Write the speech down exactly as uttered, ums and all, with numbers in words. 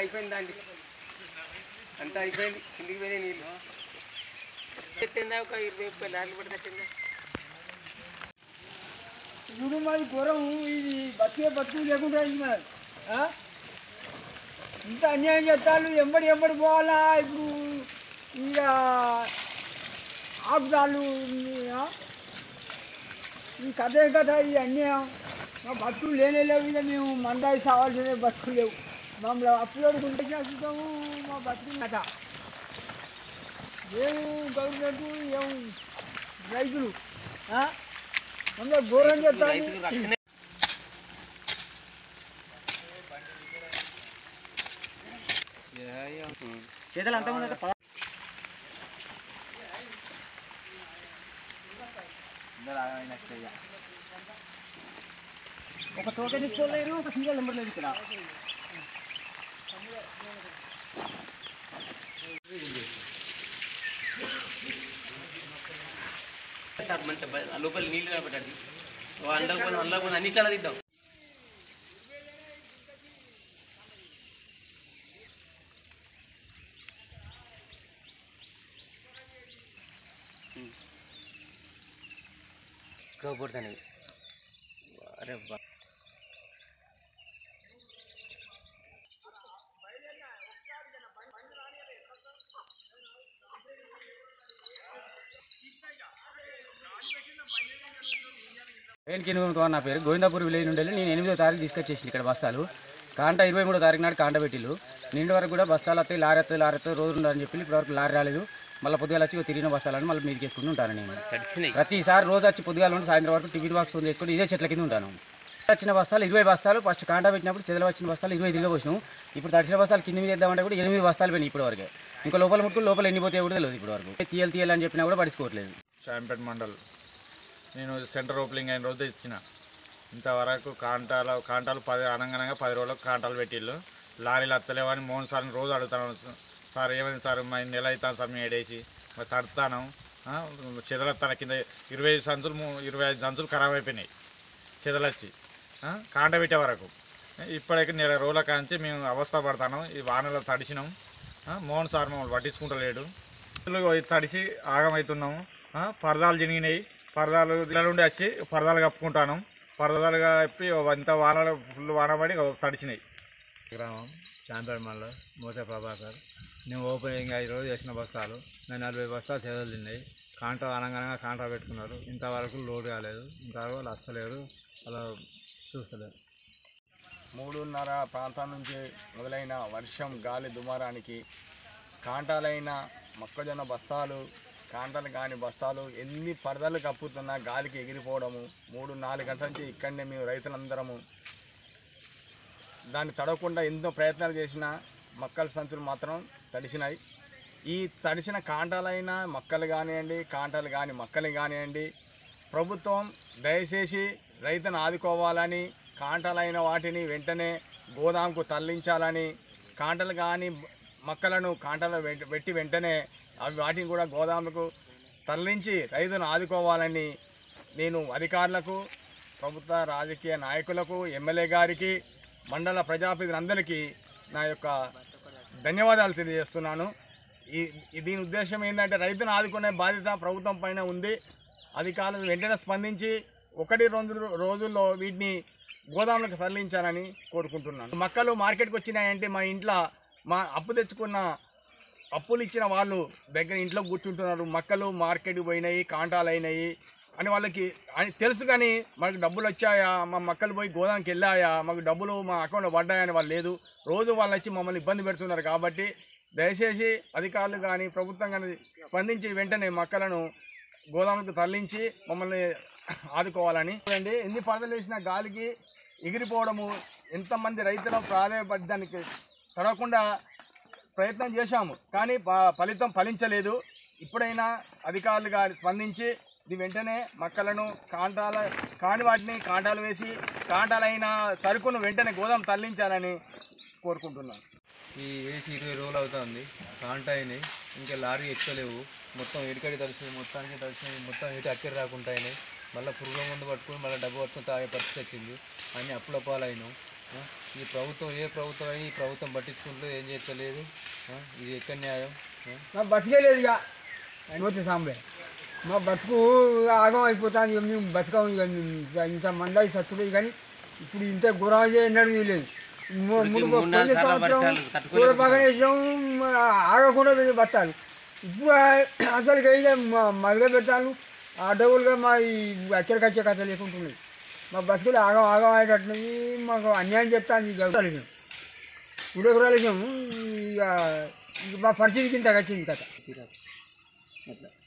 అయిపోయిందండి, అంతా అయిపోయింది. కిందికి పోయినా నీళ్ళు ఎత్తిందా ఒక ఇరవై ముప్పై లారీలు పడి కట్టిందా. ఇప్పుడు మాది ఘోరం, ఇది బతికే బతుకు లేకుండా మరి ఇంత అన్యాయం చేస్తాను. ఎంబడి ఎంబడి పోవాలా ఇప్పుడు, ఇక ఆపుతాళ్ళు. ఈ కథ ఏ కథ, ఈ అన్యాయం. మా బతుకులు లేనే లేవు, ఇక మేము మందాయి సావాల్సిన బతుకులు లేవు. మమ్మల్ని అప్పులోడుకుంటే చేస్తాము మా బతుకులు కథ. ఏము గవర్నమెంట్, ఏము రైతులు మమ్మల్ని ఘోరం చేస్తాను. చేతులు అంతా ముందు ఒక తోట తీసుకోలేరు, ఒక సింగల్ నెంబర్ లేదు ఇక్కడ. సార్ మంచి లోపల నీళ్ళు కనపడండి, అందులో అందులో కొన్ని అన్ని చాలా తీద్దాం. గోపుడుతాయి. అరే బా నా పేరు గోవిందాపూర్ విలేజ్ నుండి నేను ఎనిమిదో తారీఖు తీసుకొచ్చేసి ఇక్కడ బస్తాలు కాంట ఇరవై మూడో తారీఖు నాడు కాంట పెట్టిళ్ళు. నిండి వరకు కూడా బస్తాలు వస్తాయి, లారీ వస్తాయి, లారీ వస్తాయి రోజు ఉండాలని చెప్పి ఇప్పటివరకు లారీ రాలేదు. మళ్ళీ పొద్దుగాల వచ్చి తిరిగిన బస్తాలని మళ్ళీ మీదకి వేసుకుని ఉంటాను. నేను ప్రతిసారి రోజు వచ్చి పొద్దుగాల నుండి సాయంత్రం వరకు టిఫిన్ బాక్స్ ఫోన్ చేసుకుని ఇదే చెట్ల కింద ఉంటాను. వచ్చిన బస్తాలు ఇరవై బస్తాలు ఫస్ట్ కాంట పెట్టినప్పుడు చెదలు వచ్చిన బస్తాలు ఇరవై తిరిగి పోసినాం. ఇప్పుడు తడిచిన బస్తాలు కింద మీద వేద్దామంటే కూడా ఎనిమిది బస్తాలు పోయినాయి ఇప్పటి వరకే. ఇంకా లోపల ముట్టుకుని లోపల ఎన్నిపోతాయి కూడా తెలియదు. ఇప్పటి వరకు తీయాలి తీయాలని చెప్పినా కూడా పడుచుకోవట్లేదు. శాంపేట్ మండల్ నేను సెంటర్ ఓపెనింగ్ అయిన రోజు ఇచ్చిన. ఇంతవరకు కాంటాలు కాంటాలు పది అనగానంగా పది రోజులకు కాంటాలు పెట్టిళ్ళు. లారీలు వస్తలేవని మోహన్ సార్ని రోజు అడుగుతాను. సార్ ఏమైంది సార్, మా నెల అవుతాను సార్ మేము ఏడేసి మరి తడుతాను. చెదలత్తాను కింద ఇరవై ఐదు సంచులు ఇరవై ఐదు సంచులు ఖరాబ్ అయిపోయినాయి చెదలొచ్చి కాంట పెట్టే వరకు. ఇప్పటికీ నెల రోజుల కాంచి మేము అవస్థ పడతాను. ఈ వానలో తడిసినాం. మోహన్ సార్ మమ్మల్ని పట్టించుకుంటలేడు. తడిసి ఆగమవుతున్నాము. పరదాలు జరిగినాయి. పరదాలు ఇళ్ళ నుండి వచ్చి పరదాలు కప్పుకుంటాను. పరదాలు కప్పి ఇంత వానలు ఫుల్ వాన పడి తడిచినాయి. గ్రామం శాంపేట్ మండలం మోతే ప్రభాకర్. నేను ఓపెనింగ్ ఐదు రోజులు చేసిన బస్తాలు నేను నలభై బస్తాలు చెదలు తిన్నాయి. కాంటా అనగానే కాంటా పెట్టుకున్నారు. ఇంతవరకు లోడ్ కాలేదు. ఇంతవరకు వాళ్ళు వస్తలేరు, అలా చూస్తలేరు. మూడున్నర ప్రాంతం నుంచి మొదలైన వర్షం గాలి దుమారానికి కాంటాలైన మొక్కజొన్న బస్తాలు, కాంటాలు కాని బస్తాలు ఎన్ని పరదలు కప్పుతున్నా గాలికి ఎగిరిపోవడము. మూడు నాలుగు గంటల నుంచి ఇక్కడనే మేము రైతులందరము దాన్ని తడవకుండా ఎంతో ప్రయత్నాలు చేసినా మొక్కల సంచులు మాత్రం తడిసినాయి. ఈ తడిసిన కాంటాలైన మొక్కలు కానివ్వండి, కాంటాలు కాని మొక్కలు కానివ్వండి, ప్రభుత్వం దయచేసి రైతును ఆదుకోవాలని, కాంటాలైన వాటిని వెంటనే గోదాంకు తరలించాలని, కాంటలు కాని మొక్కలను కాంటలో పెట్టి వెంటనే అవి వాటిని కూడా గోదాములకు తరలించి రైతును ఆదుకోవాలని నేను అధికారులకు, ప్రభుత్వ రాజకీయ నాయకులకు, ఎమ్మెల్యే గారికి, మండల ప్రజాప్రతినిధులందరికీ నా యొక్క ధన్యవాదాలు తెలియజేస్తున్నాను. ఈ దీని ఉద్దేశం ఏంటంటే రైతును ఆదుకునే బాధ్యత ప్రభుత్వం పైన ఉంది. అధికారులు వెంటనే స్పందించి ఒకటి రెండు రోజుల్లో వీటిని గోదాములకు తరలించాలని కోరుకుంటున్నాను. మొక్కలు మార్కెట్కి వచ్చినాయంటే మా ఇంట్లో మా అప్పు తెచ్చుకున్న అప్పులు ఇచ్చిన వాళ్ళు దగ్గర ఇంట్లో కూర్చుంటున్నారు. మొక్కలు మార్కెట్కి పోయినాయి, కాంటాలు అయినాయి అని వాళ్ళకి అని తెలుసు. కానీ మాకు డబ్బులు వచ్చాయా, మా మొక్కలు పోయి గోదాంకి వెళ్ళాయా, మాకు డబ్బులు మా అకౌంట్లో పడ్డాయని వాళ్ళు లేదు. రోజు వాళ్ళు వచ్చి మమ్మల్ని ఇబ్బంది పెడుతున్నారు. కాబట్టి దయచేసి అధికారులు కానీ ప్రభుత్వం కానీ స్పందించి వెంటనే మొక్కలను గోదాములకు తరలించి మమ్మల్ని ఆదుకోవాలని. చూడండి, ఎన్ని పరదలు వేసినా గాలికి ఎగిరిపోవడము. ఎంతమంది రైతుల ప్రాధాన్యపడి దానికి తడవకుండా ప్రయత్నం చేశాము, కానీ ఫలితం ఫలించలేదు. ఇప్పుడైనా అధికారులు గారి స్పందించి ఇది వెంటనే మొక్కలను కాంటాల కాని వాటిని కాంటాలు వేసి కాంటాలైన సరుకును వెంటనే గోదాం తరలించాలని కోరుకుంటున్నాను. ఈ వేసి ఇరవై రోజులు అవుతుంది. కాంటా అయినాయి, ఇంకా లారీ ఎక్కలేవు. మొత్తం ఎడికడి తడిచినాయి, మొత్తానికి తడిచినాయి. మొత్తం ఎటు అక్కడి రాకుండా అయినాయి. మళ్ళీ పురుగుల ముందు పట్టుకుని మళ్ళీ డబ్బు పట్టుకుని తాగే పరిస్థితి వచ్చింది. అన్నీ అప్పుల పాలైనాం. ఈ ప్రభుత్వం ఏ ప్రభుత్వం అయినా ఈ ప్రభుత్వం పట్టించుకుంటూ ఏం చేస్తలేదు. ఇది ఎక్కడ న్యాయం? మా బతికే లేదు ఇక పోతే సాంబే మా బతుకు ఆగం అయిపోతుంది. ఇక మేము బతకం ఇక ఇంత మంది చచ్చులేదు కానీ ఇప్పుడు ఇంత గురం చేయడం లేదు. పోయిన సంవత్సరం కూడా బాగా వేసాం ఆగకుండా వెళ్ళి బతాలు. ఇప్పుడు అసలు ఇక మదిగా పెడతాను అడ్డగోలుగా మా ఈ అక్కడికి వచ్చే కథ లేకుంటున్నాయి. మా బతుకులు ఆగం ఆగం అయ్యేటట్టున్నాయి. మాకు అన్యాయం చెప్తాను. ఇక ఇప్పుడు ఎకరాలు వేసాము. ఇక మా పరిస్థితికి ఇంత వచ్చింది కథ.